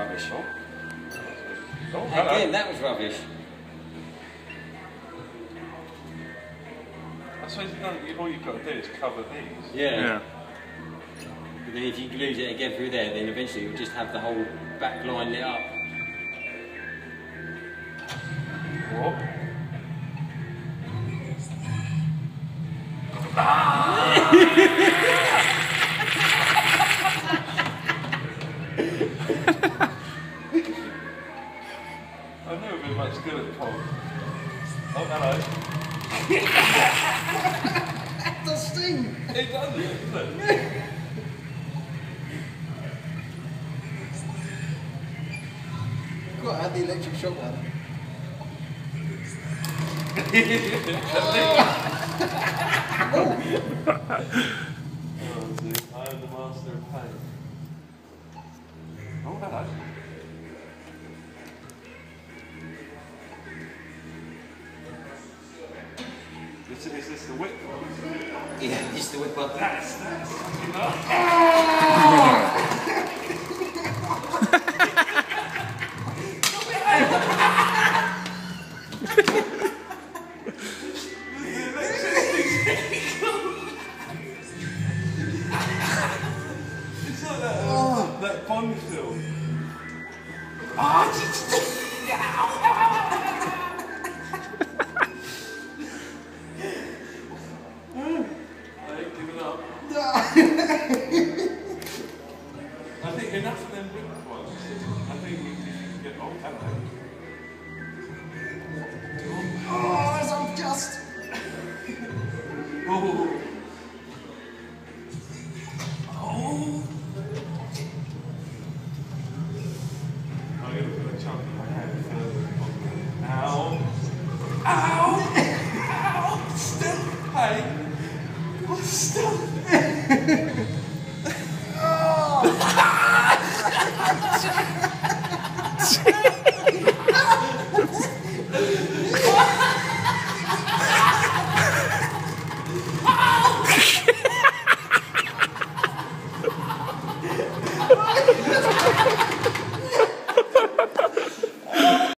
rubbish. Oh, Again, that was rubbish. I suppose all you've got to do is cover these. Yeah. But then if you lose it again through there, then eventually you'll just have the whole back line lit up. What? I've never been much good at pong. Oh, hello. That does sting! It does, doesn't it? Quite had the electric shock one. Oh, dude, I am the master of pain. Oh, hello. Is this the whip one? Yeah, it's the whip one. That's fucking up. It's like that Bond film. I ain't giving up. I think enough of them whipped ones. I think if you can get on that. Oh, it's unjust! Oh. Oh. I'm going to put a chunk in my hand further. Ow. Ow. Ow. Still pain. Still pain.